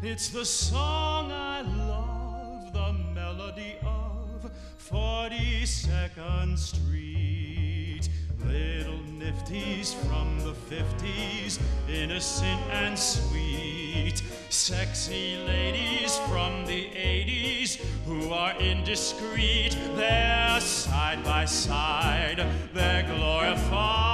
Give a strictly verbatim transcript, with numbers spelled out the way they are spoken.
It's the song I love, the melody of forty-second Street. Little nifties from the fifties, innocent and sweet. Sexy ladies from the eighties who are indiscreet. They're side by side, they're glorified.